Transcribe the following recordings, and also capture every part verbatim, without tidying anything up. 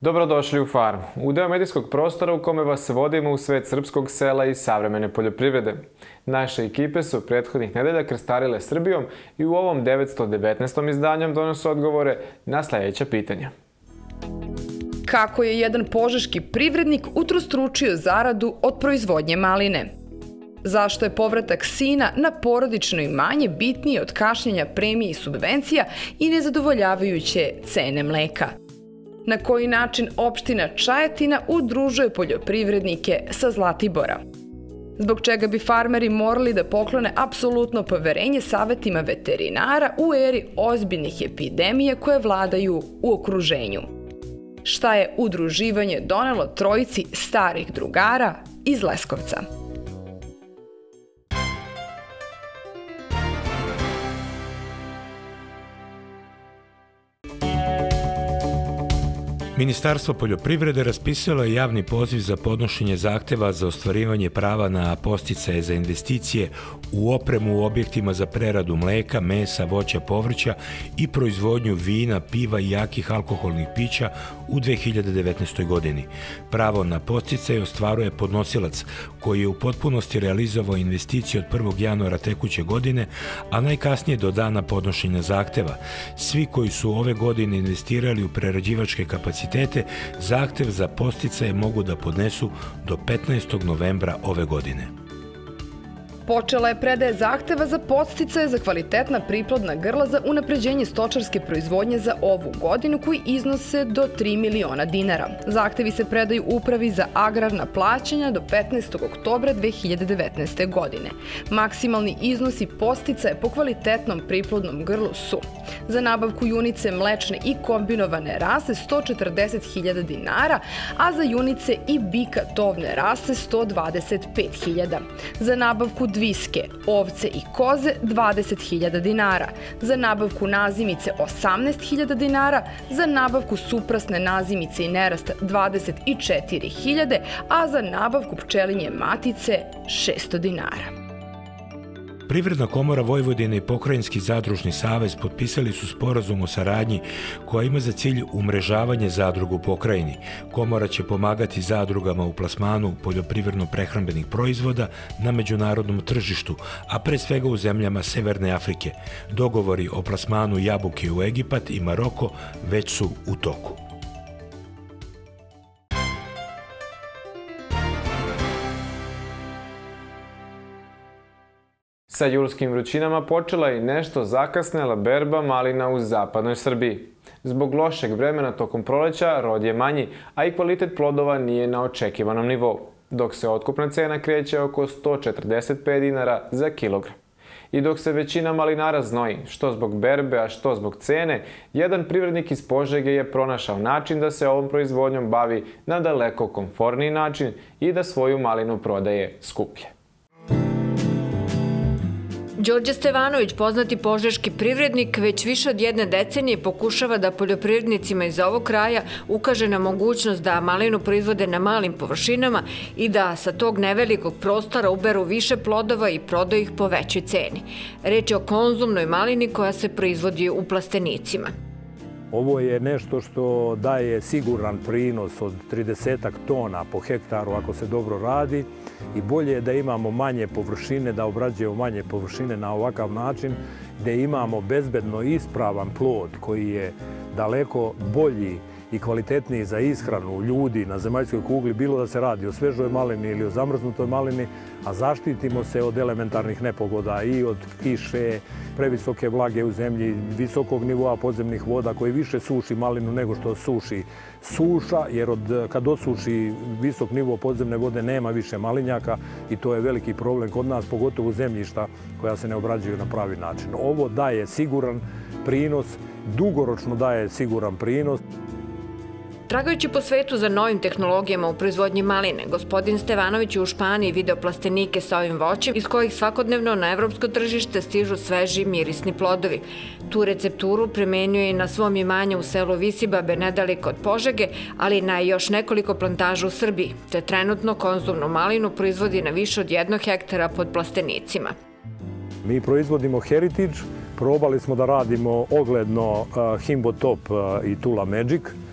Dobrodošli u Farmu, udeo medijskog prostora u kome vas vodimo u svet srpskog sela i savremene poljoprivrede. Naše ekipe su prethodnih nedelja krstarile Srbijom i u ovom devetsto devetnaestom izdanjem donose odgovore na sljedeća pitanja. Kako je jedan požeški privrednik utrostručio zaradu od proizvodnje maline? Zašto je povratak sina na porodično imanje bitniji od kašnjenja premije i subvencija i nezadovoljavajuće cene mleka? Na koji način opština Čajetina udružuje poljoprivrednike sa Zlatibora? Zbog čega bi farmeri morali da poklone apsolutno poverenje savetima veterinara u eri ozbiljnih epidemija koje vladaju u okruženju? Šta je udruživanje donelo trojici starih drugara iz Leskovca? Ministarstvo poljoprivrede raspisalo je javni poziv za podnošenje zahteva za ostvarivanje prava na podsticaje za investicije u opremu u objektima za preradu mleka, mesa, voća, povrća i proizvodnju vina, piva i jakih alkoholnih pića u dve hiljade devetnaestoj. godini. Pravo na podsticaje ostvaruje podnosilac koji je u potpunosti realizovao investicije od prvog januara tekuće godine, a najkasnije do dana podnošenja zahteva. Svi koji su ove godine investirali u prerađivačke kapacitete zahtev za podsticaje mogu da podnesu do petnaestog novembra ove godine. Počela je predaja zahteva za podsticaje za kvalitetna priplodna grla za unapređenje stočarske proizvodnje za ovu godinu koji iznose do tri miliona dinara. Zahtevi se predaju Upravi za agrarna plaćanja do petnaestog oktobra dve hiljade devetnaeste. godine. Maksimalni iznosi podsticaja po kvalitetnom priplodnom grlu su za nabavku junice mlečne i kombinovane rase sto četrdeset hiljada dinara, a za junice i bika tovne rase sto dvadeset pet hiljada. Za nabavku dviske, ovce i koze dvadeset hiljada dinara, za nabavku nazimice osamnaest hiljada dinara, za nabavku suprasne nazimice i nerasta dvadeset četiri hiljade, a za nabavku pčelinje matice šesto dinara. Privredna komora Vojvodine i Pokrajinski zadružni savez potpisali su sporazum o saradnji koja ima za cilj umrežavanje zadruga u pokrajini. Komora će pomagati zadrugama u plasmanu poljoprivredno-prehrambenih proizvoda na međunarodnom tržištu, a pre svega u zemljama Severne Afrike. Dogovori o plasmanu jabuke u Egipat i Maroko već su u toku. Sa julskim vrućinama počela je i nešto zakasnela berba malina u zapadnoj Srbiji. Zbog lošeg vremena tokom proleća rod je manji, a i kvalitet plodova nije na očekivanom nivou, dok se otkupna cena kreće oko sto četrdeset pet dinara za kilogram. I dok se većina malinara znoji, što zbog berbe, a što zbog cene, jedan privrednik iz Požege je pronašao način da se ovom proizvodnjom bavi na daleko komforniji način i da svoju malinu prodaje skuplje. Đorđe Stevanović, poznati požeški privrednik, već više od jedne decenije pokušava da poljoprivrednicima iz ovog kraja ukaže na mogućnost da malinu proizvode na malim površinama i da sa tog nevelikog prostora uberu više plodova i prodaju ih po većoj ceni. Reč je o konzumnoj malini koja se proizvodi u plastenicima. Ovo je nešto što daje siguran prinos od trideset tona po hektaru ako se dobro radi i bolje je da imamo manje površine, da obrađujemo manje površine na ovakav način gdje imamo bezbedno ispravan plod koji je daleko bolji i kvalitetniji za ishranu ljudi na zemaljskoj kugli, bilo da se radi o svežoj malini ili o zamrznutoj malini, a zaštitimo se od elementarnih nepogoda i od kiše, previsoke vlage u zemlji, visokog nivoa podzemnih voda koji više suši malinu nego što suši suša, jer od, kad osuši visok nivo podzemne vode nema više malinjaka i to je veliki problem kod nas, pogotovo zemljišta koja se ne obrađuju na pravi način. Ovo daje siguran prinos, dugoročno daje siguran prinos. Tragajući po svetu za novim tehnologijama u proizvodnji maline, gospodin Stevanović je u Španiji video plastenike sa ovim voćem iz kojih svakodnevno na evropsko tržište stižu sveži mirisni plodovi. Tu recepturu primenjuje i na svom imanju u selu Visibabe nedaleko od Požege, ali i na još nekoliko plantaža u Srbiji, te trenutno konzumnu malinu proizvodi na više od jednog hektara pod plastenicima. Mi proizvodimo Heritage, probali smo da radimo ogledno Himbo Top i Tula Magic.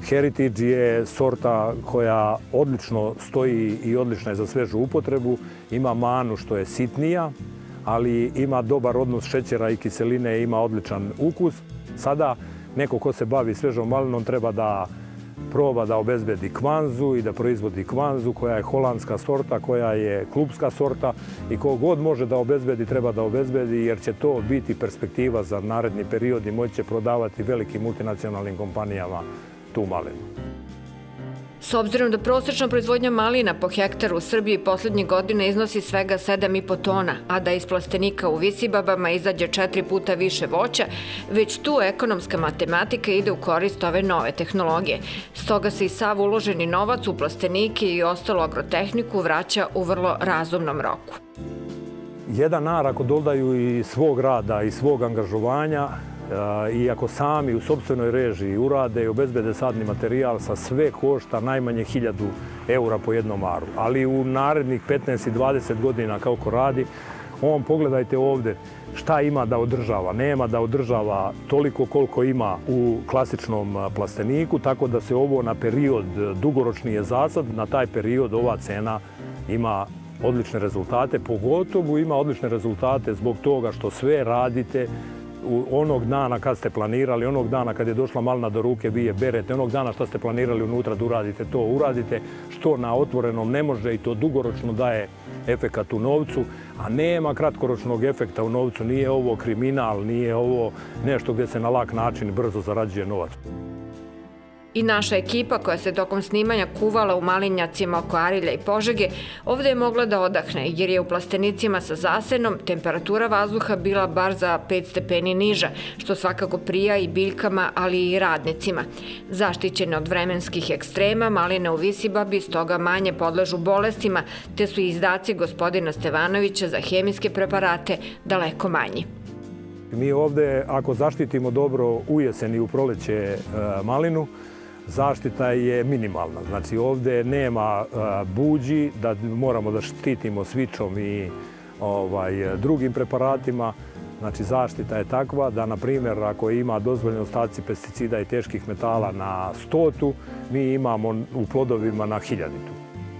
Heritage je sorta koja odlično stoji i odlična je za svežu upotrebu. Ima manu što je sitnija, ali ima dobar odnos šećera i kiseline, ima odličan ukus. Sada neko ko se bavi svežom malinom treba da proba da obezbedi kvanzu i da proizvodi kvanzu koja je holandska sorta, koja je klubska sorta i ko god može da obezbedi, treba da obezbedi jer će to biti perspektiva za naredni period i moći će prodavati velikim multinacionalnim kompanijama tu malinu. S obzirom da prosječna proizvodnja malina po hektaru u Srbiji poslednjih godina iznosi svega sedam i po tona, a da iz plastenika u Visibabama izađe četiri puta više voća, već tu ekonomska matematika ide u korist ove nove tehnologije. Stoga se i sav uloženi novac u plastenike i ostalu agrotehniku vraća u vrlo razumnom roku. Jedan ar ako dodaju i svog rada i svog angažovanja, i ako sami u sopstvenoj režiji urade i obezbede sadni materijal, sa sve košta najmanje hiljadu eura po jednom aru. Ali u narednih petnaest i dvadeset godina kako radi, on pogledajte ovde šta ima da održava. Nema da održava toliko koliko ima u klasičnom plasteniku, tako da se ovo na period dugoročni je zasad, na taj period ova cena ima odlične rezultate, pogotovo ima odlične rezultate zbog toga što sve radite onog dana kad ste planirali, onog dana kad je došla malina do ruke, vi je berete, onog dana što ste planirali unutra da uradite, to uradite, što na otvorenom ne može i to dugoročno daje efekat u novcu, a nema kratkoročnog efekta u novcu, nije ovo kriminal, nije ovo nešto gdje se na lak način brzo zarađuje novac. I naša ekipa koja se tokom snimanja kuvala u malinjacima oko Arilja i Požege ovde je mogla da odahne jer je u plastenicima sa zasenom temperatura vazduha bila bar za pet stepeni niža, što svakako prija i biljkama, ali i radnicima. Zaštićene od vremenskih ekstrema, maline u Visibabi stoga manje podležu bolestima, te su izdaci gospodina Stevanovića za hemijske preparate daleko manji. Mi ovde, ako zaštitimo dobro u jesen i u proleće malinu, zaštita je minimalna. Znači ovde nema buđi, da moramo da štitimo svičom i drugim preparatima. Znači zaštita je takva da, na primjer, ako ima dozvoljeni ostaci pesticida i teških metala na stotu, mi imamo u plodovima na hiljaditu.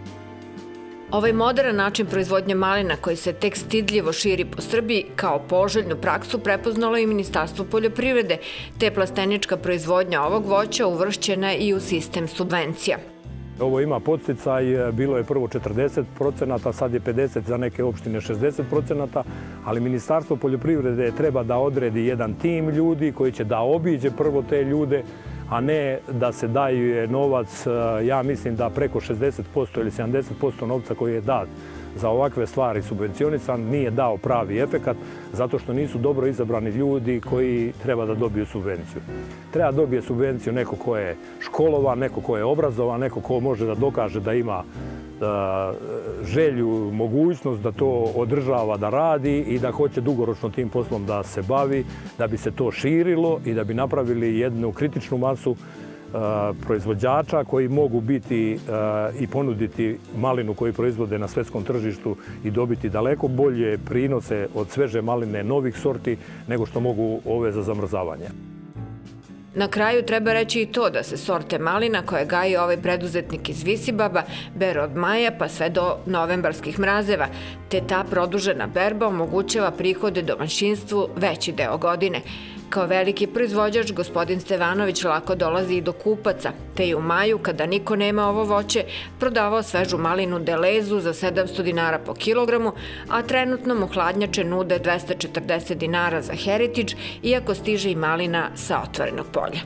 Ovaj modern način proizvodnje malina koji se tek stidljivo širi po Srbiji kao poželjnu praksu prepoznalo i Ministarstvo poljoprivrede, te plastenička proizvodnja ovog voća uvršćena i u sistem subvencija. Ovo ima podsticaj, bilo je prvo četrdeset procenata, sad je pedeset, za neke opštine šezdeset procenata, ali Ministarstvo poljoprivrede treba da odredi jedan tim ljudi koji će da obiđe prvo te ljude, a ne da se daje novac, ja mislim da preko šezdeset posto ili sedamdeset posto novca koji je dat za ovakve stvari subvencionisan nije dao pravi efekat zato što nisu dobro izabrani ljudi koji treba da dobiju subvenciju. Treba dobije subvenciju neko ko je školovan, neko ko je obrazovan, neko ko može da dokaže da ima želju, mogućnost da to održava, da radi i da hoće dugoročno tim poslom da se bavi, da bi se to širilo i da bi napravili jednu kritičnu masu proizvođača koji mogu biti i ponuditi malinu koju proizvode na svetskom tržištu i dobiti daleko bolje prinose od sveže maline novih sorti nego što mogu ove za zamrzavanje. Na kraju treba reći i to da se sorte malina koje gaji ovaj preduzetnik iz Visibaba bere od maja pa sve do novembarskih mrazeva, te ta produžena berba omogućava prihode domaćinstvu veći deo godine. Kao veliki proizvođač, gospodin Stevanović lako dolazi i do kupaca, te i u maju, kada niko nema ovo voće, prodavao svežu malinu Delezu za sedamsto dinara po kilogramu, a trenutno mu hladnjače nude dvesta četrdeset dinara za Heritage, iako stiže i malina sa otvorenog polja.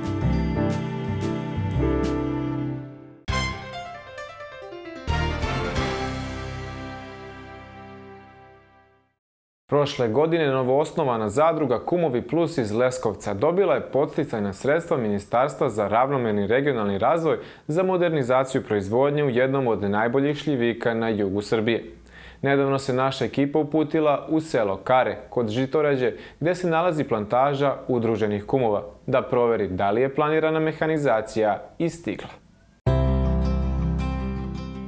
Prošle godine novoosnovana zadruga Kumovi Plus iz Leskovca dobila je podsticajna sredstva Ministarstva za ravnomerni regionalni razvoj za modernizaciju proizvodnje u jednom od najboljih šljivika na jugu Srbije. Nedavno se naša ekipa uputila u selo Kare, kod Žitorađe, gde se nalazi plantaža udruženih kumova, da proveri da li je planirana mehanizacija i stigla.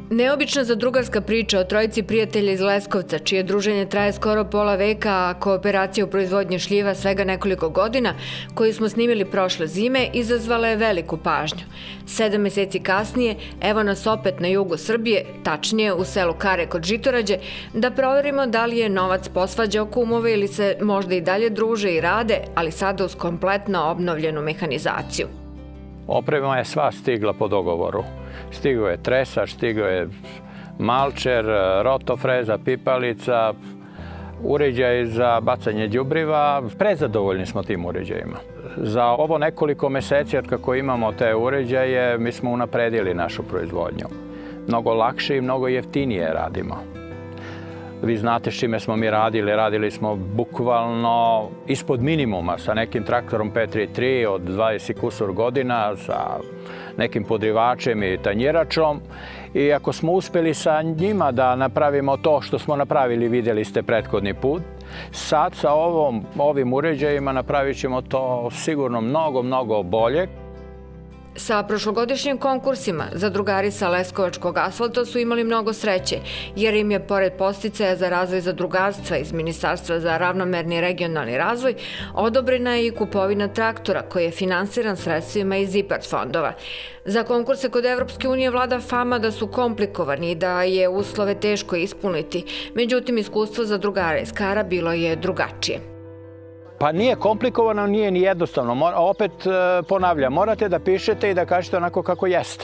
Neobična zadrugarska priča o trojici prijatelja iz Leskovca, čije druženje traje skoro pola veka, a kooperacija u proizvodnji šljiva svega nekoliko godina, koju smo snimili prošle zime, izazvala je veliku pažnju. Sedam meseci kasnije, evo nas opet na jugu Srbije, tačnije u selu Kare kod Žitorađe, da proverimo da li je novac posvađao kumove ili se možda i dalje druže i rade, ali sada uz kompletno obnovljenu mehanizaciju. Oprema je sva stigla po dogovoru. Stigao je tresač, stigao je malčer, rotofreza, pipalica, uređaj za bacanje đubriva. Prezadovoljni smo tim uređajima. Za ovo nekoliko meseci od kako imamo te uređaje, mi smo unapredili našu proizvodnju. Mnogo lakše i mnogo jeftinije radimo. Vi znate s čime smo mi radili. Radili smo bukvalno ispod minimuma sa nekim traktorom P tri tri od dvadeset kusur godina, sa nekim podrivačem i tanjiračom. I ako smo uspeli sa njima da napravimo to što smo napravili, vidjeli ste prethodni put, sad sa ovom, ovim uređajima napravit ćemo to sigurno mnogo, mnogo bolje. Sa prošlogodišnjim konkursima zadrugari sa Leskovačkog asfalta su imali mnogo sreće, jer im je, pored podsticaja za razvoj zadrugarstva iz Ministarstva za ravnomerni regionalni razvoj, odobrena je i kupovina traktora koji je finansiran sredstvima iz IPARD fondova. Za konkurse kod Evropske unije vlada fama da su komplikovani i da je uslove teško ispuniti, međutim iskustvo zadrugara iz Kara bilo je drugačije. Pa nije komplikovano, nije ni jednostavno. Opet ponavljam, morate da pišete i da kažete onako kako jeste.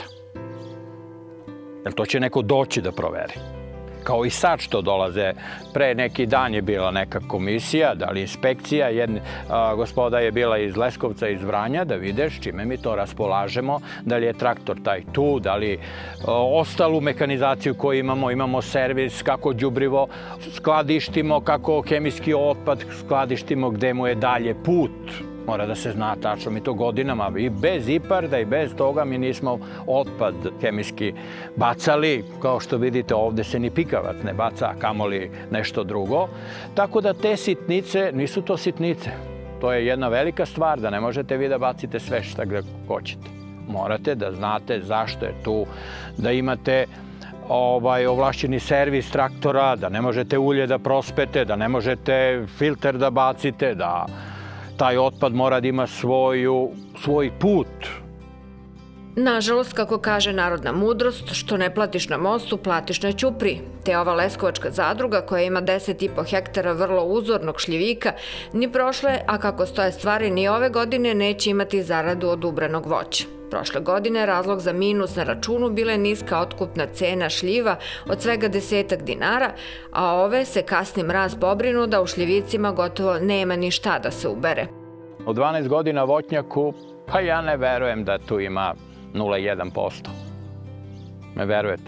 Jer to će neko doći da proveri. Kao i sad što dolaze. Pre neki dan je bila neka komisija, da li inspekcija, jedna gospoda je bila iz Leskovca, iz Vranja, da videš čime mi to raspolažemo, da li je traktor taj tu, da li ostalu mehanizaciju koju imamo, imamo servis, kako đubrivo skladištimo, kako hemijski otpad skladištimo, gde mu je dalje put. Mora da se zna tačno, mi to godinama i bez IPARD-a i bez toga mi nismo otpad hemijski bacali. Kao što vidite, ovde se ni pikavac ne baca, kamoli nešto drugo. Tako da te sitnice, nisu to sitnice. To je jedna velika stvar, da ne možete vi da bacite sve šta gde hoćete. Morate da znate zašto je tu, da imate ovlašćeni servis traktora, da ne možete ulje da prospete, da ne možete filter da bacite, da taj otpad mora da ima svoj put. Nažalost, kako kaže narodna mudrost, što ne platiš na mostu, platiš na ćupriji. Te ova Leskovačka zadruga, koja ima deset i po hektara vrlo uzornog šljivika, ni prošle, a kako stoje stvari, ni ove godine neće imati zaradu od ubranog voća. Prošle godine razlog za minus na računu bila je niska otkupna cena šljiva od svega desetak dinara, a ove se kasni mraz pobrinu da u šljivicima gotovo nema ni šta da se ubere. U dvanaest godina voćnjaku, pa ja ne verujem da tu ima nula zarez jedan posto. Ne verujete?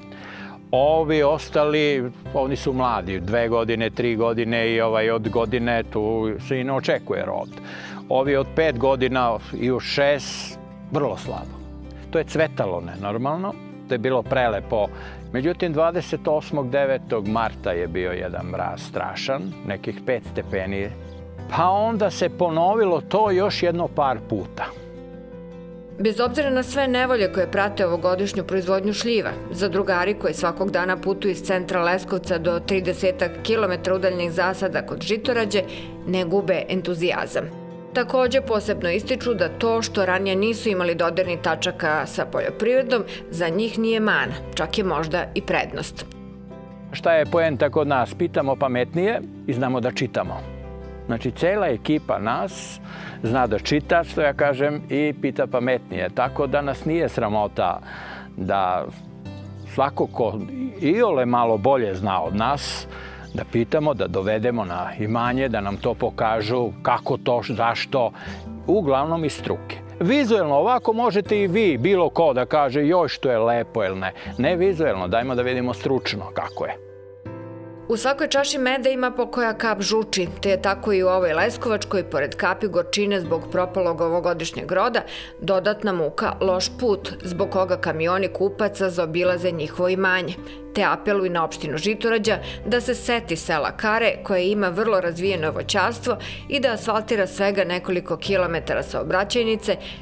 Ovi ostali, oni su mladi, dve godine, tri godine i ovaj od godine tu se i ne očekuje rod. Ovi od pet godina i u šest, vrlo slabo. To je cvetalo nenormalno, to je bilo prelepo. Međutim, dvadeset osmog devetog marta je bio jedan mraz strašan, nekih pet stepeni. Pa onda se ponovilo to još jedno par puta. Bez obzira na sve nevolje koje prate ovogodišnju proizvodnju šljiva, zadrugari koji svakog dana putuju iz centra Leskovca do trideset kilometara udaljenih zasada kod Žitorađe ne gube entuzijazam. Takođe, posebno ističu da to što ranije nisu imali dodirnih tačaka sa poljoprivredom, za njih nije mana, čak je možda i prednost. Šta je poenta kod nas? Pitamo pametnije i znamo da čitamo. Znači, cela ekipa nas zna da čita, što ja kažem, i pita pametnije. Tako da nas nije sramota da svako ko iole malo bolje zna od nas, da pitamo, da dovedemo na imanje, da nam to pokažu, kako to, zašto, uglavnom iz struke. Vizuelno, ovako možete i vi, bilo ko, da kaže joj što je lepo ili ne. Ne vizuelno, dajmo da vidimo stručno kako je. U svakoj čaši meda ima po koja kap žuči, te je tako i u ovoj Leskovačkoj, pored kapi gorčine zbog propalog ovogodišnjeg roda, dodatna muka loš put, zbog koga kamioni kupaca zaobilaze njihovo imanje. Te apeluju na opštinu Žitorađa da se seti sela Kare, koje ima vrlo razvijeno voćarstvo, i da asfaltira svega nekoliko kilometara saobraćajnice, koja bi ih odvela do mnogo sigurnijeg tržišta.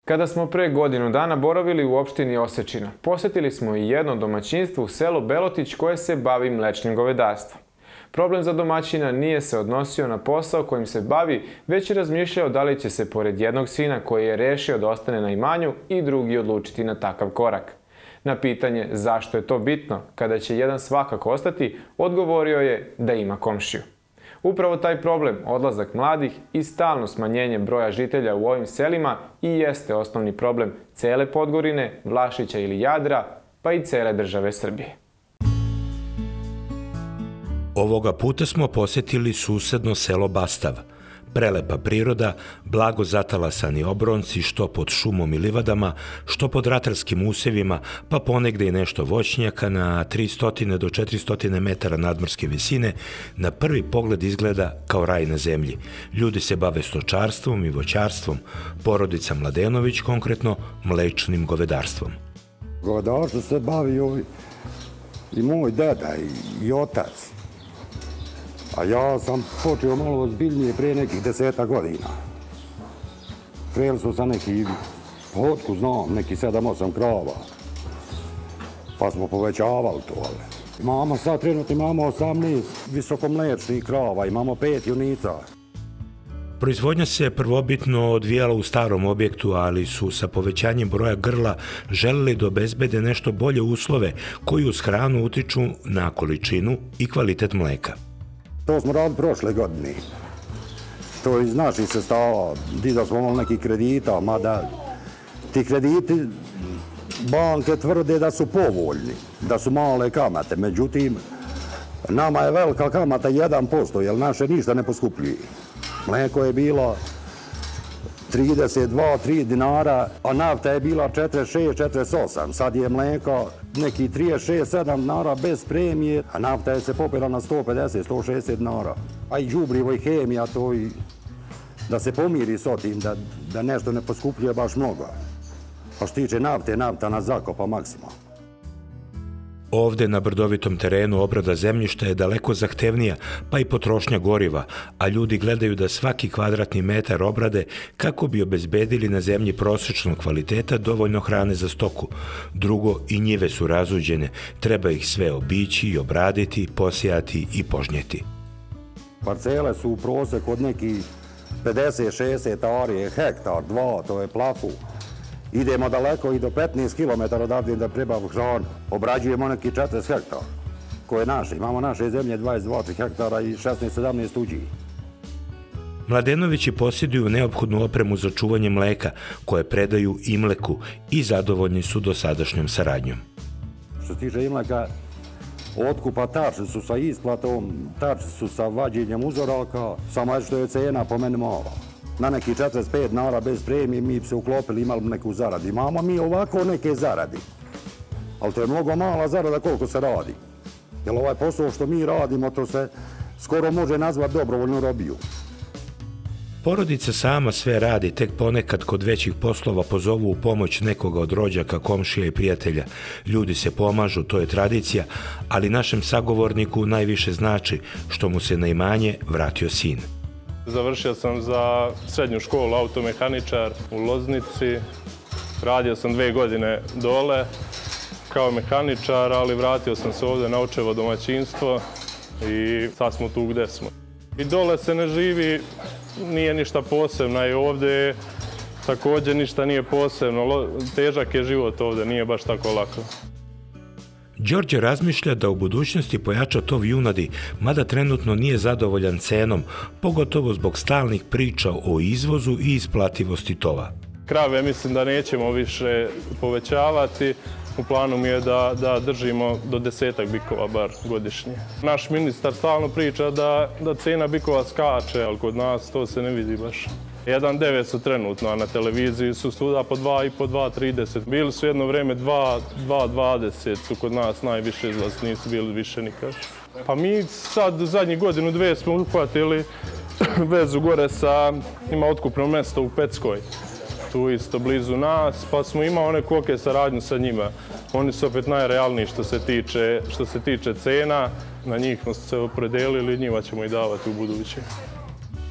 Kada smo pre godinu dana boravili u opštini Osečina, posetili smo i jedno domaćinstvo u selu Belotić koje se bavi mlečnim govedarstvom. Problem za domaćina nije se odnosio na posao kojim se bavi, već je razmišljao da li će se pored jednog sina koji je rešio da ostane na imanju i drugi odlučiti na takav korak. Na pitanje zašto je to bitno, kada će jedan svakako ostati, odgovorio je da ima komšiju. Upravo taj problem, odlazak mladih i stalno smanjenje broja žitelja u ovim selima i jeste osnovni problem cele Podgorine, Vlašića ili Jadra, pa i cele države Srbije. Ovoga puta smo posetili susedno selo Bastav. Prelepa priroda, blago zatalasani obronci, što pod šumom i livadama, što pod ratarskim usevima, pa ponegde i nešto voćnjaka na tristo do četiristo metara nadmorske visine, na prvi pogled izgleda kao raj na zemlji. Ljudi se bave stočarstvom i voćarstvom, porodica Mladenović konkretno mlečnim govedarstvom. Govedarstvo se bavio i moj deda i otac. A ja sam počeo malo ozbiljnije prije nekih deseta godina. Krenuli smo sa neki, otku znam, neki sedam osam krava. Pa smo povećavali to. Imamo sad trenutno imamo osamnaest visokomlečnih krava, imamo pet junica. Proizvodnja se prvobitno odvijala u starom objektu, ali su sa povećanjem broja grla želeli da obezbede nešto bolje uslove koji uz hranu utiču na količinu i kvalitet mleka. To smo radili prošle godine. To je iz naših sredstava. Dizali smo malo nekih kredita, mada ti krediti banke tvrde da su povoljni, da su male kamate. Međutim, nama je velika kamata jedan posto, jer naše ništa ne poskupljuje. Mleko je bilo trideset dva tri dinara, a nafta je bila četrdeset šest četrdeset osam. Sad je mleko neki trideset šest sedam dinara bez premije, a nafta je se popela na sto pedeset sto šezdeset dinara. A i đubrivo i hemija, to i da se pomiri s otim, da, da nešto ne poskupljuje baš mnogo. A što tiče nafte, nafta nas zakopa maksimalno. Ovde na brdovitom terenu obrada zemljišta je daleko zahtevnija, pa i potrošnja goriva, a ljudi gledaju da svaki kvadratni metar obrade kako bi obezbedili na zemlji prosečnog kvaliteta dovoljno hrane za stoku. Drugo, i njive su razuđene, treba ih sve obići i obraditi, posijati i požnjeti. Parcele su u proseku od nekih pedeset šezdeset arije, hektar, dva, to je plafu. Idemo daleko i do petnaest kilometara odavde da prebavu hranu. Obrađujemo neki četrdeset hektara, koje je naše. Imamo naše zemlje dvadeset dva hektara i šesnaest sedamnaest tuđih. Mladenovići posjeduju neophodnu opremu za čuvanje mleka, koje predaju Imleku i zadovoljni su dosadašnjom saradnjom. Što se tiče Imleka, otkupa tačni su sa isplatom, tačni su sa vađenjem uzoraka, samo što je cena po meni mala. Na neki četrdeset pet dinara bez premije mi bi se uklopili, imali bi neku zaradu. Imamo mi ovako neke zaradi, ali to je mnogo mala zarada koliko se radi. Jer ovaj posao što mi radimo, to se skoro može nazvati dobrovoljnu robiju. Porodica sama sve radi, tek ponekad kod većih poslova pozovu u pomoć nekoga od rođaka, komšija i prijatelja. Ljudi se pomažu, to je tradicija, ali našem sagovorniku najviše znači što mu se na imanje vratio sin. Završio sam za srednju školu automehaničar u Loznici. Radio sam dve godine dole kao mehaničar, ali vratio sam se ovde na očevo domaćinstvo i sad smo tu gde smo. I dole se ne živi, nije ništa posebno i ovde također ništa nije posebno. Težak je život ovde, nije baš tako lako. Đorđe razmišlja da u budućnosti pojača tov junadi, mada trenutno nije zadovoljan cenom, pogotovo zbog stalnih priča o izvozu i isplativosti tova. Krave mislim da nećemo više povećavati. U planu mi je da, da držimo do desetak bikova bar godišnje. Naš ministar stalno priča da, da cena bikova skače, ali kod nas to se ne vidi baš. jedan devet su trenutno, a na televiziji su svuda po dva i po, dva trideset. Bili su jedno vreme dva dvadeset su kod nas najviše izlazni, nisu bili više nikad. Pa mi sad zadnjih godinu dve smo uhvatili vezu gore sa, ima otkupno mesto u Peckoj. Tu isto blizu nas, pa smo imali neku ok saradnju sa njima. Oni su opet najrealniji što se tiče, što se tiče cena. Na njih smo se opredelili i njima ćemo i davati u buduće.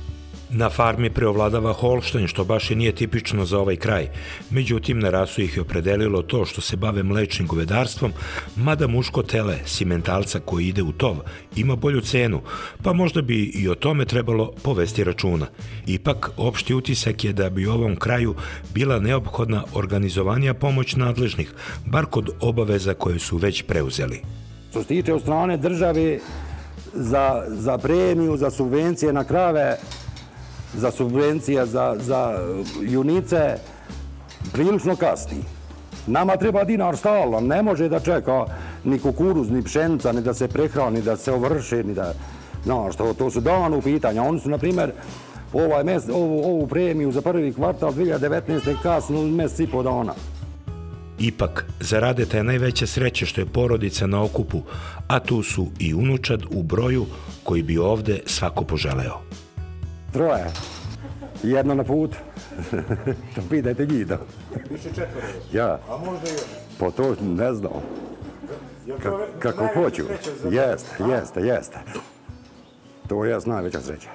Na farmi preovladava Holštajn, što baš i nije tipično za ovaj kraj. Međutim, na rasu ih je opredelilo to što se bave mlečnim govedarstvom, mada muško tele, simentalca koji ide u tov, ima bolju cenu, pa možda bi i o tome trebalo povesti računa. Ipak, opšti utisak je da bi ovom kraju bila neophodna organizovanija pomoć nadležnih, bar kod obaveza koje su već preuzeli. Što se tiče od strane države za, za premiju, za subvencije na krave, za subvencije za, za junice, prilično kasni. Nama treba dinar stalno, ne može da čeka ni kukuruz, ni pšenica, ni da se prehrani, da se ovrše, ni da... Znaš, to, to su davno pitanja. Oni su, na primjer, ovaj mes, ovu, ovu premiju za prvi kvartal dvije hiljade devetnaeste. kasno mjesec i po dana. Ipak, za Radeta je najveća sreća što je porodica na okupu, a tu su i unučad u broju koji bi ovde svako poželeo. Troje. Jedno na put. To pitajte njih da. Više četvore. Ja. A možda još? Po to ne znam. Kako hoću. Jeste, jeste, jeste. To je najveća sreća.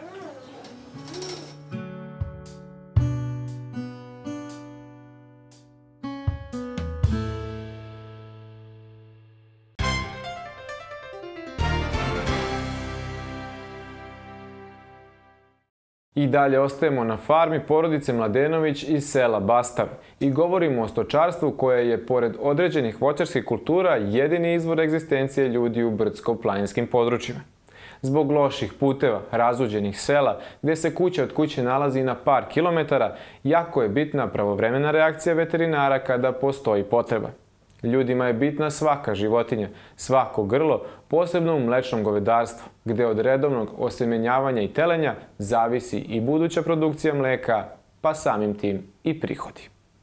I dalje ostajemo na farmi porodice Mladenović iz sela Bastav i govorimo o stočarstvu koje je, pored određenih voćarskih kultura, jedini izvor egzistencije ljudi u brdsko-planinskim područjima. Zbog loših puteva, razuđenih sela, gdje se kuća od kuće nalazi na par kilometara, jako je bitna pravovremena reakcija veterinara kada postoji potreba. Ljudima je bitna svaka životinja, svako grlo, posebno u mlečnom govedarstvu, gdje od redovnog osemenjavanja i telenja zavisi i buduća produkcija mleka, pa samim tim i prihodi.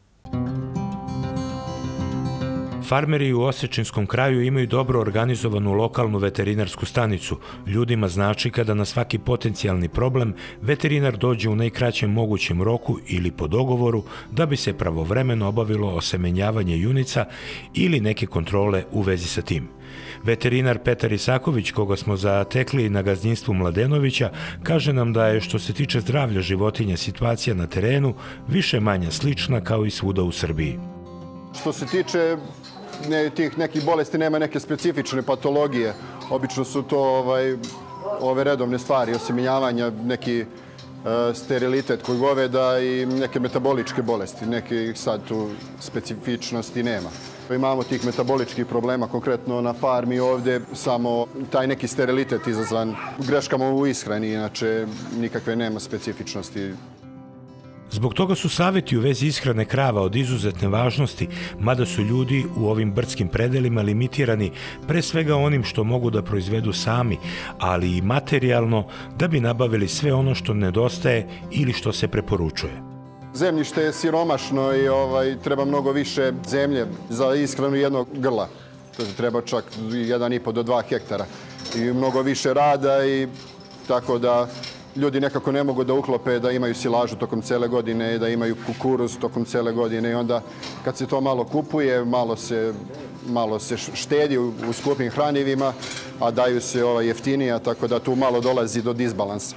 Farmeri u Osečinskom kraju imaju dobro organizovanu lokalnu veterinarsku stanicu. Ljudima znači kada na svaki potencijalni problem veterinar dođe u najkraćem mogućem roku ili po dogovoru da bi se pravovremeno obavilo osemenjavanje junica ili neke kontrole u vezi sa tim. Veterinar Petar Isaković, koga smo zatekli na gazdinstvu Mladenovića, kaže nam da je, što se tiče zdravlja životinja, situacija na terenu više manja slična kao i svuda u Srbiji. Što se tiče ne, tih nekih bolesti, nema neke specifične patologije. Obično su to ovaj, ove redovne stvari, osemenjavanja, neki e, sterilitet kod goveda i neke metaboličke bolesti. Neke sad tu specifičnosti nema. Imamo tih metaboličkih problema, konkretno na farmi ovdje, samo taj neki sterilitet izazvan greškama u ishrani, inače nikakve nema specifičnosti. Zbog toga su savjeti u vezi ishrane krava od izuzetne važnosti, mada su ljudi u ovim brdskim predelima limitirani pre svega onim što mogu da proizvedu sami, ali i materijalno da bi nabavili sve ono što nedostaje ili što se preporučuje. Zemljište je siromašno i ovaj, treba mnogo više zemlje za ishranu jednog grla. To treba čak jedan i po do dva hektara. I mnogo više rada i tako da ljudi nekako ne mogu da uklope da imaju silažu tokom cele godine, da imaju kukuruz tokom cele godine i onda kad se to malo kupuje, malo se, malo se štedi u, u skupim hranjivima, a daju se ovaj, jeftinija, tako da tu malo dolazi do disbalansa.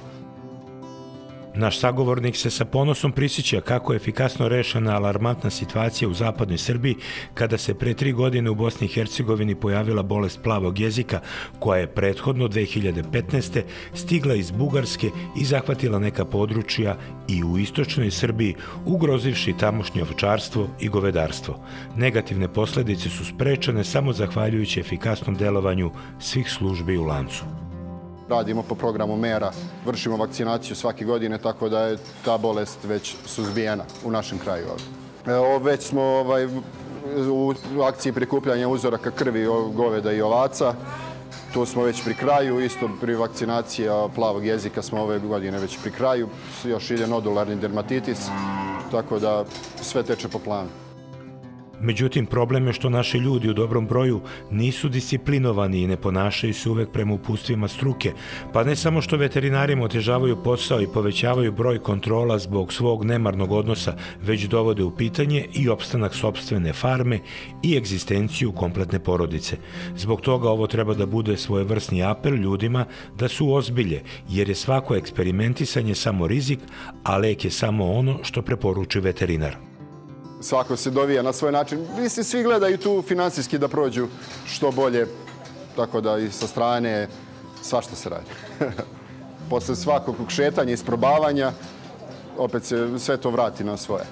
Naš sagovornik se sa ponosom prisjeća kako je efikasno rešena alarmantna situacija u zapadnoj Srbiji kada se pre tri godine u Bosni i Hercegovini pojavila bolest plavog jezika koja je prethodno dve hiljade petnaeste. stigla iz Bugarske i zahvatila neka područja i u istočnoj Srbiji, ugrozivši tamošnje ovčarstvo i govedarstvo. Negativne posledice su sprečene samo zahvaljujući efikasnom delovanju svih službi u lancu. Radimo po programu mera, vršimo vakcinaciju svake godine, tako da je ta bolest već suzbijena u našem kraju ovdje. Evo, već smo ovaj, u akciji prikupljanja uzoraka krvi goveda i ovaca. Tu smo već pri kraju, isto pri vakcinaciji plavog jezika smo ove godine već pri kraju. Još ide nodularni dermatitis, tako da sve teče po planu. Međutim, problem je što naši ljudi u dobrom broju nisu disciplinovani i ne ponašaju se uvek prema upustvima struke, pa ne samo što veterinarima otežavaju posao i povećavaju broj kontrola zbog svog nemarnog odnosa, već dovode u pitanje i opstanak sopstvene farme i egzistenciju kompletne porodice. Zbog toga ovo treba da bude svojevrsni apel ljudima da su ozbilje, jer je svako eksperimentisanje samo rizik, a lek je samo ono što preporuči veterinar. Svako se dovija na svoj način. Mislim, svi gledaju tu finansijski da prođu što bolje, tako da i sa strane svašta se radi. Posle svakog šetanja i isprobavanja, opet se sve to vrati na svoje.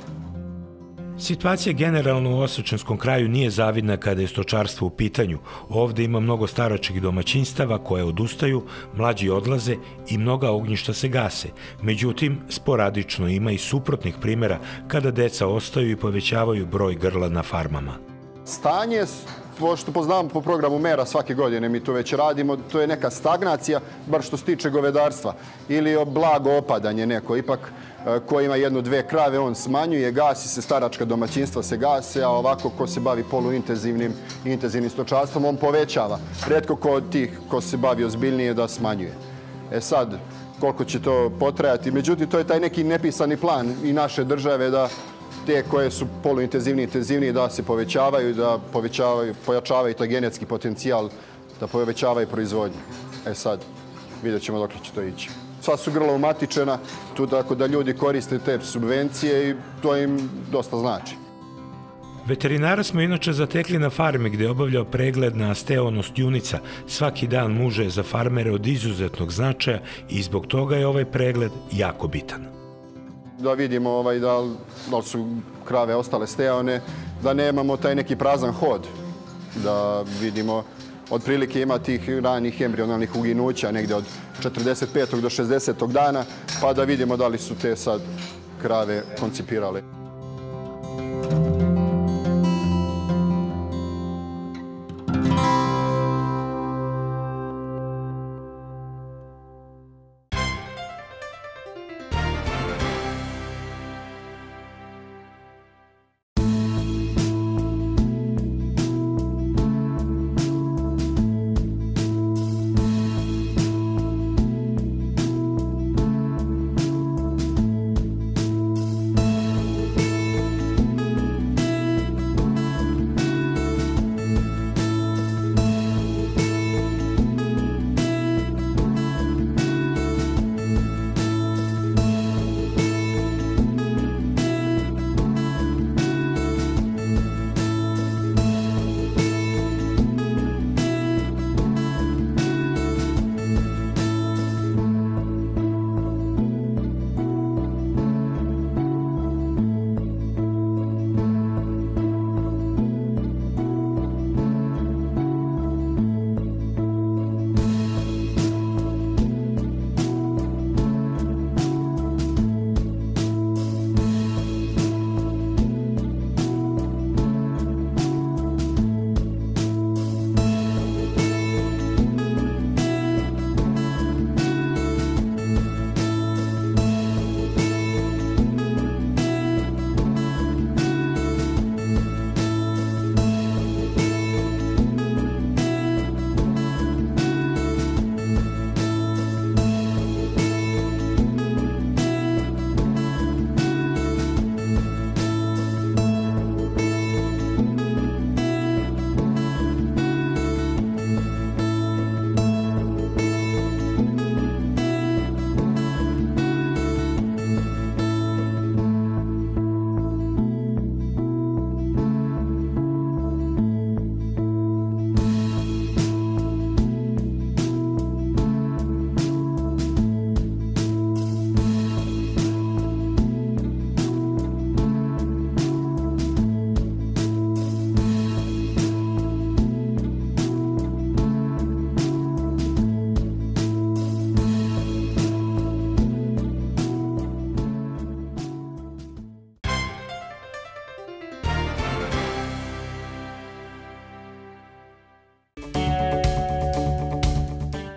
Situacija generalno u Osečanskom kraju nije zavidna kada je stočarstvo u pitanju. Ovde ima mnogo staračkih domaćinstava koje odustaju, mlađi odlaze i mnoga ognjišta se gase. Međutim, sporadično ima i suprotnih primjera kada deca ostaju i povećavaju broj grla na farmama. Stanje, što poznamo po programu mera svake godine, mi to već radimo, to je neka stagnacija, bar što se tiče govedarstva, ili blago opadanje neko. Ipak, ko ima jednu, dve krave, on smanjuje, gasi se, staračka domaćinstva se gase, a ovako ko se bavi poluintenzivnim intenzivnim stočarstvom, on povećava. Retko ko od tih ko se bavi ozbiljnije da smanjuje. E sad, koliko će to potrajati? Međutim, to je taj neki nepisani plan i naše države da te koje su poluintenzivniji, intenzivniji da se povećavaju, da povećavaju, pojačavaju taj genetski potencijal, da povećavaju proizvodnju. E sad, vidjet ćemo dok će to ići. Sva su grla umatičena, tu tako da ljudi koriste te subvencije i to im dosta znači. Veterinara smo inače zatekli na farmi gde je obavljao pregled na steonost junica. Svaki dan muže za farmere od izuzetnog značaja i zbog toga je ovaj pregled jako bitan. Da vidimo ovaj, da, da li su krave ostale steone, da nemamo taj neki prazan hod, da vidimo otprilike ima tih ranih embrionalnih uginuća negde od četrdeset petog do šezdesetog dana, pa da vidimo da li su te sad krave koncipirale.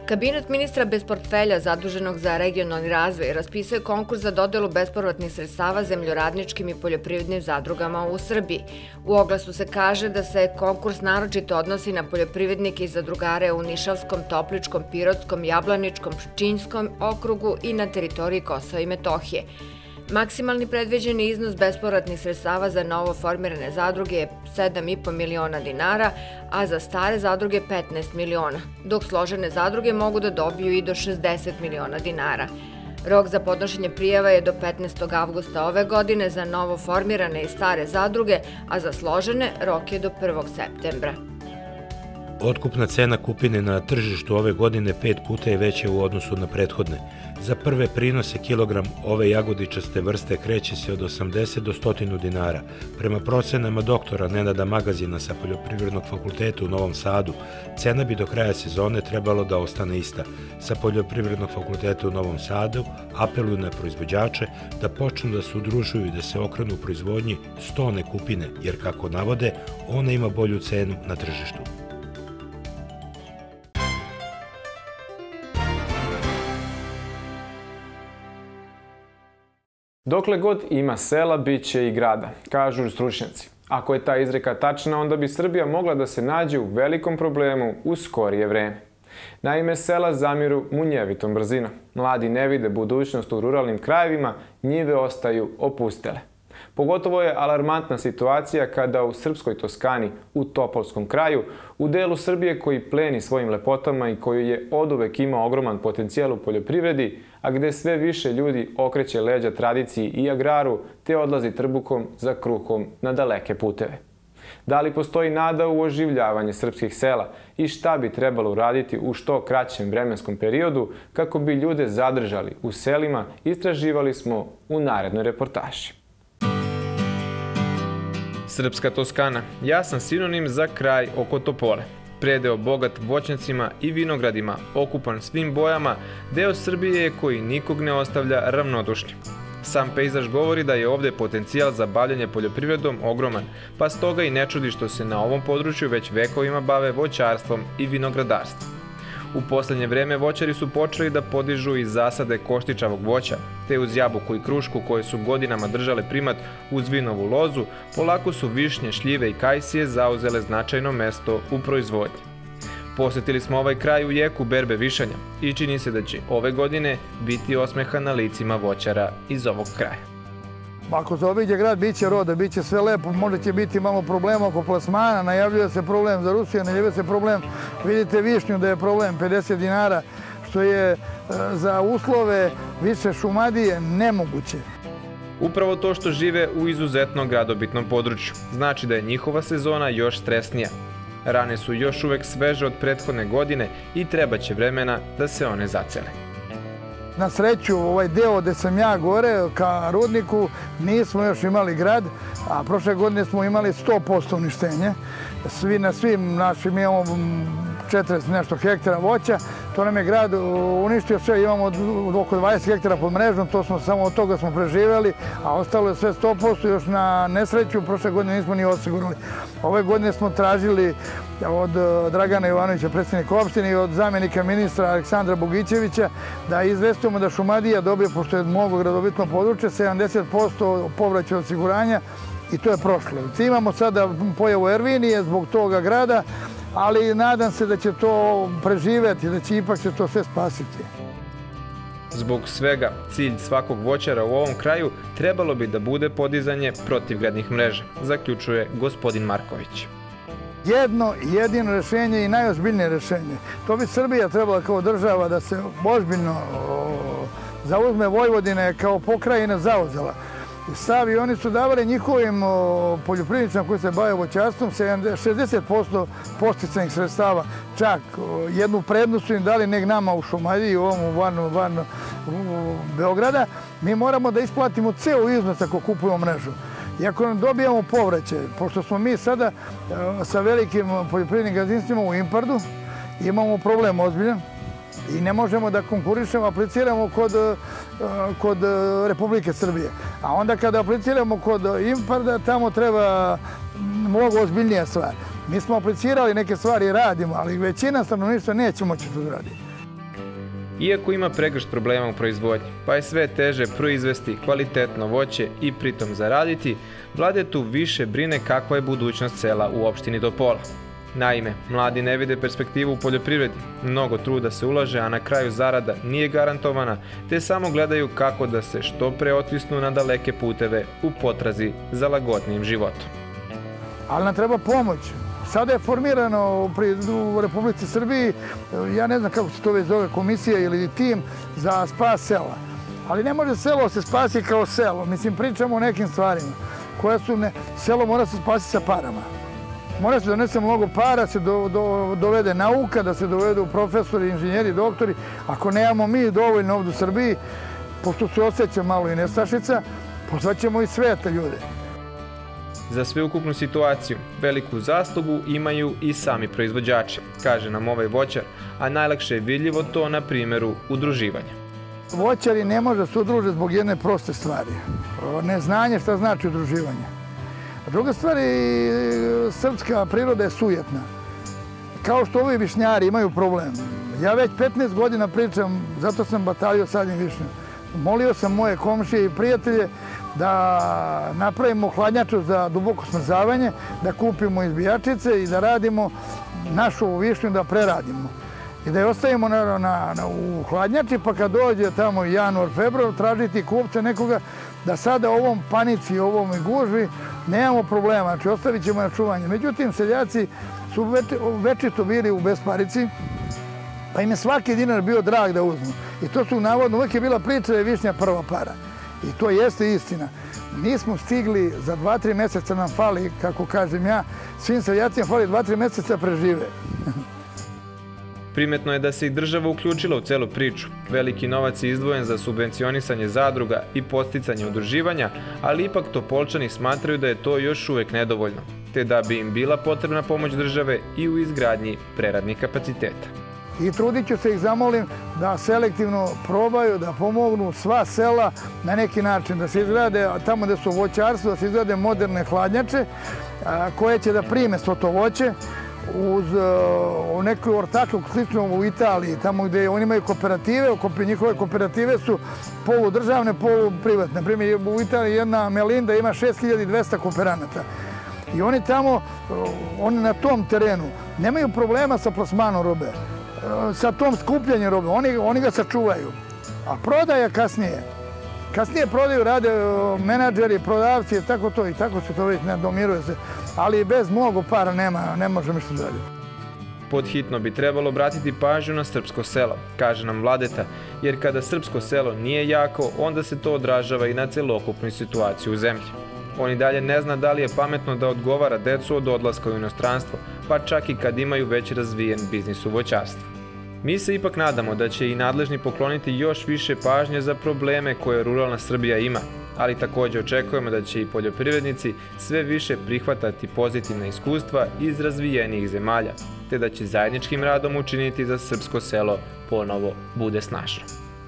Kabinet ministra bez portfelja zaduženog za regionalni razvoj raspisuje konkurs za dodelu bespovratnih sredstava zemljoradničkim i poljoprivrednim zadrugama u Srbiji. U oglasu se kaže da se konkurs naročito odnosi na poljoprivrednike i zadrugare u Nišavskom, Topličkom, Pirotskom, Jablaničkom, Pčinjskom okrugu i na teritoriji Kosova i Metohije. Maksimalni predviđeni iznos bespovratnih sredstava za novo formirane zadruge je sedam i po miliona dinara, a za stare zadruge petnaest miliona, dok složene zadruge mogu da dobiju i do šezdeset miliona dinara. Rok za podnošenje prijava je do petnaestog avgusta ove godine za novo formirane i stare zadruge, a za složene rok je do prvog septembra. Otkupna cena kupine na tržištu ove godine pet puta je veća u odnosu na prethodne. Za prve prinose kilogram ove jagodičaste vrste kreće se od osamdeset do sto dinara. Prema procenama doktora Nenada Magazina sa Poljoprivrednog fakulteta u Novom Sadu, cena bi do kraja sezone trebalo da ostane ista. Sa Poljoprivrednog fakulteta u Novom Sadu apeluju na proizvođače da počnu da se udružuju i da se okrenu u proizvodnji stone kupine, jer kako navode, ona ima bolju cenu na tržištu. Dokle god ima sela, bit će i grada, kažu stručnjaci. Ako je ta izreka tačna, onda bi Srbija mogla da se nađe u velikom problemu u skorije vreme. Naime, sela zamiru munjevitom brzinom. Mladi ne vide budućnost u ruralnim krajevima, njive ostaju opustele. Pogotovo je alarmantna situacija kada u srpskoj Toskani, u Topolskom kraju, u delu Srbije koji pleni svojim lepotama i koji je oduvek imao ogroman potencijal u poljoprivredi, a gde sve više ljudi okreće leđa tradiciji i agraru, te odlazi trbukom za kruhom na daleke puteve. Da li postoji nada u oživljavanje srpskih sela i šta bi trebalo uraditi u što kraćem vremenskom periodu kako bi ljude zadržali u selima, istraživali smo u narednoj reportaži. Srpska Toskana, jasan sinonim za kraj oko Topole. Predeo bogat voćnjacima i vinogradima, okupan svim bojama, deo Srbije koji nikog ne ostavlja ravnodušnim. Sam pejzaž govori da je ovde potencijal za bavljanje poljoprivredom ogroman, pa stoga i ne čudi što se na ovom području već vekovima bave voćarstvom i vinogradarstvom. U poslednje vreme voćari su počeli da podižu i zasade koštičavog voća, te uz jabuku i krušku koje su godinama držale primat uz vinovu lozu, polako su višnje, šljive i kajsije zauzele značajno mesto u proizvodnji. Posjetili smo ovaj kraj u jeku berbe višanja i čini se da će ove godine biti osmeha na licima voćara iz ovog kraja. Ako se obiđe grad, bit će roda, bit će sve lepo, možda će biti malo problema oko plasmana, najavljuje se problem za Rusiju, najavljuje se problem, vidite višnju da je problem pedeset dinara, što je za uslove više Šumadije nemoguće. Upravo to što žive u izuzetno gradobitnom području, znači da je njihova sezona još stresnija. Rane su još uvek sveže od prethodne godine i treba će vremena da se one zacele. Na sreću, ovaj deo gde sam ja gore, ka rudniku, nismo još imali grad, a prošle godine smo imali sto posto uništenje. Svi na svim našim imamo četrdeset nešto hektara voća, to nam je grad uništio sve, imamo oko dvadeset hektara pod mrežom, to smo samo od toga smo preživjeli, a ostalo je sve sto posto, još na nesreću, prošle godine nismo ni osigurali. Ove godine smo tražili od Dragana Jovanovića, predsjednika opštine, i od zamjenika ministra Aleksandra Bogićevića da izvestimo da Šumadija dobije, pošto je mnogo gradobitno područje, sedamdeset posto povraćaja osiguranja i to je prošlo. Imamo sada pojavu Ervinije zbog toga grada, ali nadam se da će to preživeti, da će ipak se to sve spasiti. Zbog svega, cilj svakog voćara u ovom kraju trebalo bi da bude podizanje protivgradnih mreža, zaključuje gospodin Marković. Jedno jedino rešenje i najozbiljnije rešenje. To bi Srbija trebala kao država da se ozbiljno zauzme, Vojvodina kao pokrajina zauzela. Stavi, oni su davali njihovim poljoprivrednicama koji se bave voćarstvom šezdeset posto posticajnih sredstava. Čak jednu prednost su im dali nek nama u Šumadiji, u ovom van Beograda. Mi moramo da isplatimo ceo iznos ako kupujemo mrežu. I ako nam dobijamo povraćaj, pošto smo mi sada sa velikim poljoprivrednim gazdinstvima u Impardu, imamo problem ozbiljan i ne možemo da konkurišemo, apliciramo kod Republike Srbije. A onda kada apliciramo kod Imparda, tamo treba mnogo ozbiljnija stvar. Mi smo aplicirali neke stvari i radimo, ali većina stanovništva neće moći to da radi. Iako ima pregršt problema u proizvodnji, pa je sve teže proizvesti kvalitetno voće i pritom zaraditi, Vladetu više brine kakva je budućnost sela u opštini Topola. Naime, mladi ne vide perspektivu u poljoprivredi, mnogo truda se ulaže, a na kraju zarada nije garantovana, te samo gledaju kako da se što pre otisnu na daleke puteve u potrazi za lagodnijim životom. Ali nam treba pomoć. Sada je formirano u Republici Srbiji, ja ne znam kako se to već zove, komisija ili tim za spas sela. Ali ne može selo se spasi kao selo. Mislim, pričamo o nekim stvarima koja su... Selo mora se spasi sa parama. Mora se donese mnogo para, se dovede nauka, da se dovedu profesori, inženjeri, doktori. Ako nemamo mi dovoljno ovdje u Srbiji, pošto se osjeća malo i nestašica, pozvaćemo i sveta ljude. Za sveukupnu situaciju veliku zaslugu imaju i sami proizvođači, kaže nam ovaj voćar, a najlakše je vidljivo to na primjeru udruživanja. Voćari ne može da se udruže zbog jedne proste stvari. Neznanje šta znači udruživanje. Druga stvar je, srpska priroda je sujetna. Kao što ovi višnjari imaju problem. Ja već petnaest godina pričam, zato sam batalio sadnje višnju. Molio sam moje komšije i prijatelje da napravimo hladnjaču za duboko smrzavanje, da kupimo izbijačice i da radimo našu višnju da preradimo. I da je ostavimo na, na, na, u hladnjači, pa kad dođe tamo januar, februar, tražiti kupca nekoga da sada ovom panici, ovom gužvi nemamo problema, znači ostavit ćemo na čuvanje. Međutim, seljaci su več, večito bili u besparici, pa im je svaki dinar bio drag da uzmu. I to su navodno, uvijek je bila priča da je višnja prva para. I to jeste istina. Nismo stigli, za dva, tri mjeseca nam fali, kako kažem ja, svim seljacima fali dva, tri mjeseca prežive. Primetno je da se i država uključila u celu priču. Veliki novac je izdvojen za subvencionisanje zadruga i podsticanje udruživanja, ali ipak Topolčani smatraju da je to još uvijek nedovoljno, te da bi im bila potrebna pomoć države i u izgradnji preradnih kapaciteta. I trudit ću se ih zamolim da selektivno probaju, da pomognu sva sela na neki način, da se izgrade tamo gde su voćarstvo, da se izgrade moderne hladnjače koje će da prime svo to voće, uz neku ortaku sličnu u Italiji, tamo gde oni imaju kooperative, njihove kooperative su poludržavne, poluprivatne. Na primjer, u Italiji jedna Melinda ima šest hiljada dvesta kooperanata. I oni tamo, oni na tom terenu, nemaju problema sa plasmanom robe, sa tom skupljanjem robe, oni, oni ga sačuvaju. A prodaja kasnije. Kasnije prodaju, rade menadžeri, prodavci, tako to i tako se to već ne domiruje se. Ali bez mnogo para nema, ne možemo što dalje. Podhitno bi trebalo obratiti pažnju na srpsko selo, kaže nam Vladeta, jer kada srpsko selo nije jako, onda se to odražava i na celokupnu situaciju u zemlji. On i dalje ne zna da li je pametno da odgovara decu od odlaska u inostranstvo, pa čak i kad imaju već razvijen biznis u voćarstvu. Mi se ipak nadamo da će i nadležni pokloniti još više pažnje za probleme koje ruralna Srbija ima, ali također očekujemo da će i poljoprivrednici sve više prihvatati pozitivna iskustva iz razvijenijih zemalja, te da će zajedničkim radom učiniti da srpsko selo ponovo bude snažno.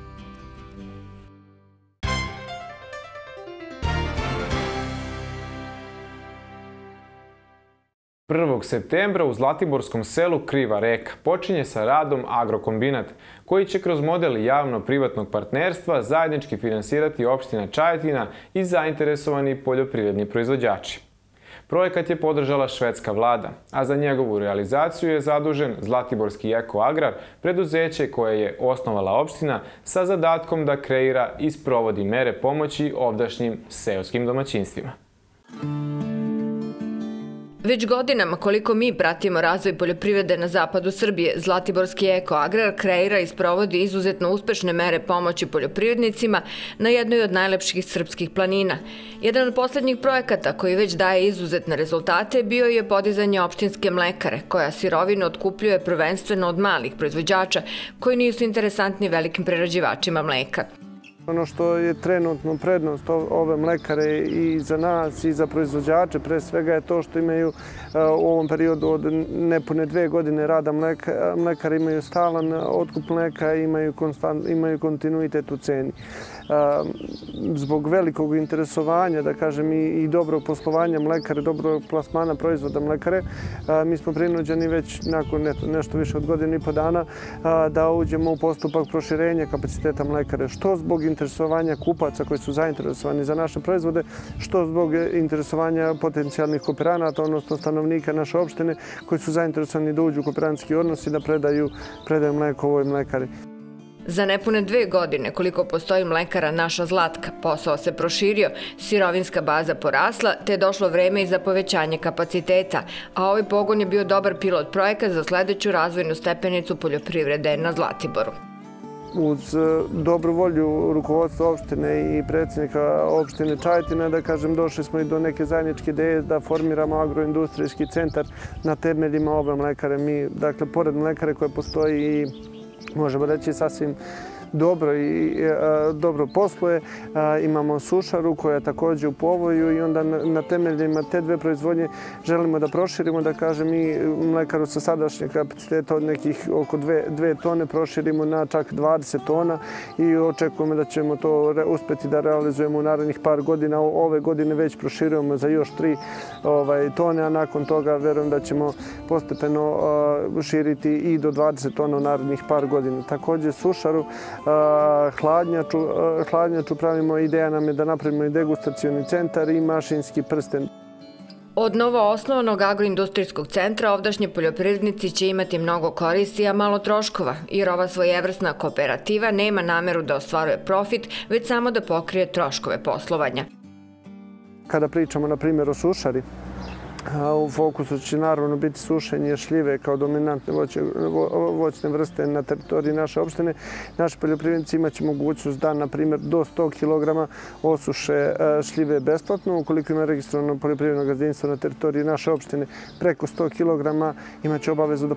prvog septembra u Zlatiborskom selu Kriva Reka počinje sa radom Agrokombinat, koji će kroz model javno-privatnog partnerstva zajednički finansirati opština Čajetina i zainteresovani poljoprivredni proizvođači. Projekat je podržala švedska vlada, a za njegovu realizaciju je zadužen Zlatiborski Eko Agrar, preduzeće koje je osnovala opština sa zadatkom da kreira i sprovodi mere pomoći ovdašnjim seoskim domaćinstvima. Već godinama koliko mi pratimo razvoj poljoprivrede na zapadu Srbije, Zlatiborski Eko Agrar kreira i sprovodi izuzetno uspešne mere pomoći poljoprivrednicima na jednoj od najlepših srpskih planina. Jedan od posljednjih projekata koji već daje izuzetne rezultate bio je podizanje opštinske mlekare, koja sirovinu otkupljuje prvenstveno od malih proizvođača koji nisu interesantni velikim prerađivačima mleka. Ono što je trenutno prednost ove mlekare i za nas i za proizvođače, pre svega je to što imaju u ovom periodu od nepune dve godine rada mlekare imaju stalan otkup mleka i imaju kontinuitet u ceni. Zbog velikog interesovanja, da kažem, i dobrog poslovanja mlekare, dobrog plasmana proizvoda mlekare, mi smo prinuđeni već nakon nešto više od godinu i po dana da uđemo u postupak proširenja kapaciteta mlekare, što zbog interesovanja kupaca koji su zainteresovani za naše proizvode, što zbog interesovanja potencijalnih kooperanata, odnosno stanovnika naše opštine koji su zainteresovani da uđu u kooperantski odnos i da predaju mleko ovoj mlekari. Za nepune dve godine koliko postoji mlekara Naša Zlatka, posao se proširio, sirovinska baza porasla, te je došlo vreme i za povećanje kapaciteta, a ovaj pogon je bio dobar pilot projekat za sledeću razvojnu stepenicu poljoprivrede na Zlatiboru. Uz dobru volju rukovodstva opštine i predsjednika opštine Čajetina, da kažem, došli smo i do neke zajedničke ideje da formiramo agroindustrijski centar na temeljima ove mlekare. Mi, dakle, pored mlekare koje postoji i možemo reći sasvim dobro i dobro posluje. Imamo sušaru koja je također u povoju i onda na temeljima te dve proizvodnje želimo da proširimo, da kažem, i mlekaru sa sadašnjeg kapaciteta od nekih oko dve tone proširimo na čak dvadeset tona i očekujemo da ćemo to uspeti da realizujemo u narednih par godina. Ove godine već proširujemo za još tri tone, a nakon toga verujem da ćemo postepeno širiti i do dvadeset tona u narednih par godina. Također sušaru, hladnjaču pravimo, ideja nam je da napravimo i degustacioni centar i mašinski prsten. Od novo osnovanog agroindustrijskog centra ovdašnji poljoprivrednici će imati mnogo koristi, a malo troškova, jer ova svojevrsna kooperativa nema nameru da ostvaruje profit, već samo da pokrije troškove poslovanja. Kada pričamo, na primjer, o sušari, u fokusu će naravno biti sušenje šljive kao dominantne voćne vrste na teritoriji naše opštine. Naši poljoprivrednici imaće mogućnost da, na primjer, do sto kilograma osuše šljive besplatno. Ukoliko ima registrovano poljoprivredno gazdinstvo na teritoriji naše opštine preko sto kilograma, imaće obavezu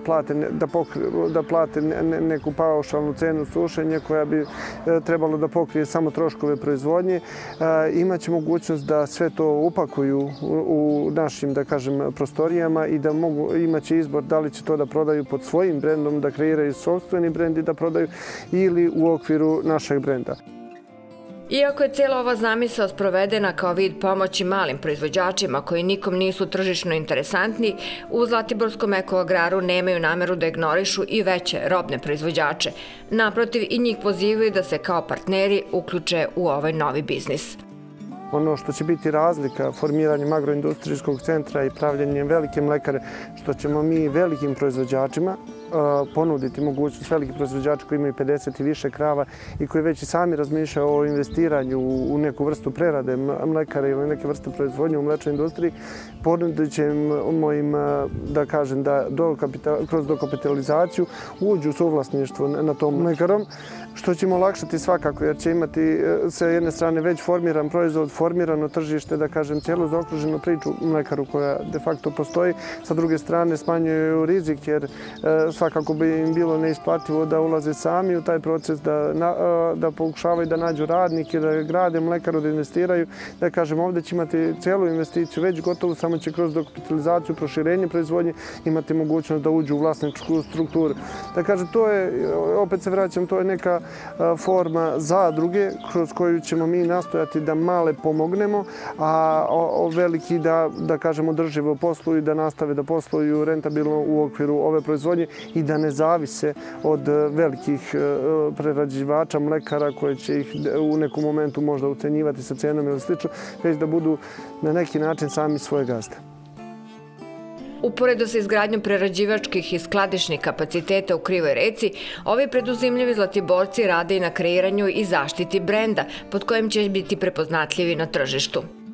da plate neku paušalnu cenu sušenja koja bi trebalo da pokrije samo troškove proizvodnje. Imaće mogućnost da sve to upakuju u našim, da kažem, prostorijama i da imaće izbor da li će to da prodaju pod svojim brendom, da kreiraju sopstveni brend i da prodaju ili u okviru našeg brenda. Iako je cijela ova zamisao sprovedena kao vid pomoći malim proizvođačima koji nikom nisu tržišno interesantni, u Zlatiborskom ekoagraru nemaju nameru da ignorišu i veće robne proizvođače. Naprotiv, i njih pozivaju da se kao partneri uključe u ovaj novi biznis. Ono što će biti razlika formiranjem agroindustrijskog centra i pravljenjem velike mlekare, što ćemo mi velikim proizvođačima ponuditi mogućnost, veliki proizvođači koji imaju pedeset i više krava i koji već i sami razmišljaju o investiranju u neku vrstu prerade mlekare ili neke vrste proizvodnje u mlečnoj industriji, ponudit ćemo im, da kažem, da kroz dokapitalizaciju uđu u suvlasništvo na tom mlekarom, što ćemo olakšati svakako, jer će imati sa jedne strane već formiran proizvod, formirano tržište, da kažem, cijelu zaokruženu priču mlekaru koja de facto postoji. Sa druge strane smanjuju rizik, jer svakako bi im bilo neisplativo da ulaze sami u taj proces, da pokušavaju da nađu radnike, da grade mlekaru, da investiraju. Da kažem, ovdje će imati cijelu investiciju već gotovu, samo će kroz dokapitalizaciju, proširenje proizvodnje imati mogućnost da uđu u vlasničku strukturu. Da kažem, to je, opet se vraćam, to je neka forma zadruge kroz koju ćemo mi nastojati da male pomognemo, a veliki da, da kažem, održivo posluju i da nastave da posluju rentabilno u okviru ove proizvodnje i da ne zavise od velikih prerađivača mlekara koje će ih u nekom momentu možda ucenjivati sa cenom ili slično, već da budu na neki način sami svoje gazde. Uporedo sa izgradnjom prerađivačkih i skladišnih kapaciteta u Krivoj Reci, ovi preduzimljivi Zlatiborci rade i na kreiranju i zaštiti brenda, pod kojim će biti prepoznatljivi na tržištu.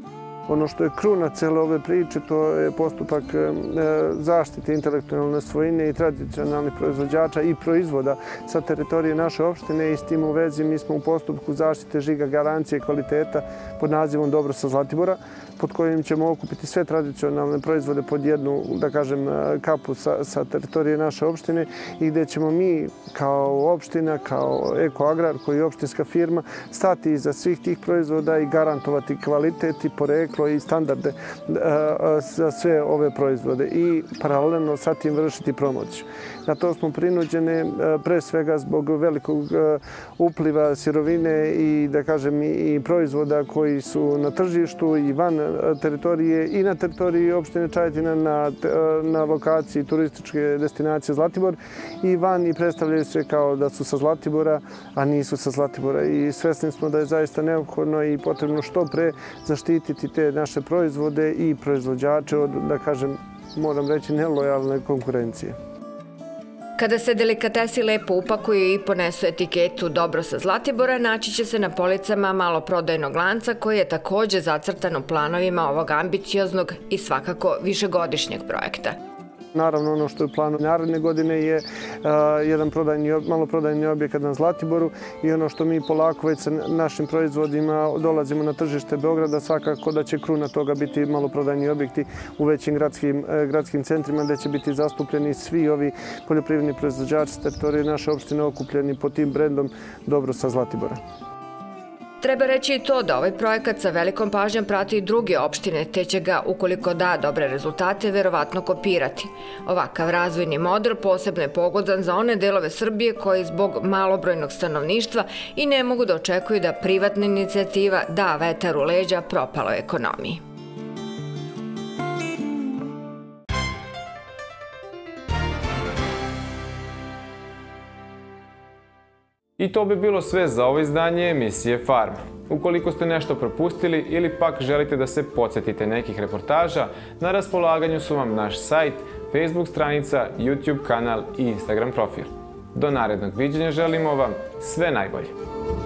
Ono što je kruna cele ove priče, to je postupak zaštite intelektualne svojine i tradicionalnih proizvođača i proizvoda sa teritorije naše opštine i s tim u vezi mi smo u postupku zaštite žiga garancije kvaliteta pod nazivom Dobro sa Zlatibora, pod kojim ćemo okupiti sve tradicionalne proizvode pod jednu, da kažem, kapu sa, sa teritorije naše opštine i gdje ćemo mi kao opština, kao Ekoagrar, koji je opštinska firma, stati iza svih tih proizvoda i garantovati kvalitet i poreklo i standarde za sve ove proizvode i paralelno sa tim vršiti promociju. Na to smo prinuđene pre svega zbog velikog upliva sirovine i, da kažem, i proizvoda koji su na tržištu i van teritorije i na teritoriji opštine Čajetina na, na lokaciji turističke destinacije Zlatibor i van i predstavljaju se kao da su sa Zlatibora, a nisu sa Zlatibora. I svesni smo da je zaista neophodno i potrebno što pre zaštititi te naše proizvode i proizvođače od, da kažem, moram reći, nelojalne konkurencije. Kada se delikatesi lepo upakuju i ponesu etiketu Dobro sa Zlatibora, naći će se na policama maloprodajnog lanca koji je također zacrtan u planovima ovog ambicioznog i svakako višegodišnjeg projekta. Naravno, ono što je u planu naredne godine je jedan maloprodajni objekat na Zlatiboru i ono što mi polako već sa našim proizvodima dolazimo na tržište Beograda, svakako da će kruna toga biti maloprodajni objekti u većim gradskim, gradskim centrima gdje će biti zastupljeni svi ovi poljoprivredni proizvođači s teritorije naše opštine okupljeni pod tim brendom Dobro sa Zlatibora. Treba reći i to da ovaj projekat sa velikom pažnjom prati i druge opštine, te će ga, ukoliko da dobre rezultate, verovatno kopirati. Ovakav razvojni model posebno je pogodan za one delove Srbije koji zbog malobrojnog stanovništva i ne mogu da očekuju da privatna inicijativa da vetar u leđa propaloj ekonomiji. I to bi bilo sve za ovo izdanje emisije Farma. Ukoliko ste nešto propustili ili pak želite da se podsjetite nekih reportaža, na raspolaganju su vam naš sajt, Facebook stranica, YouTube kanal i Instagram profil. Do narednog viđenja želimo vam sve najbolje.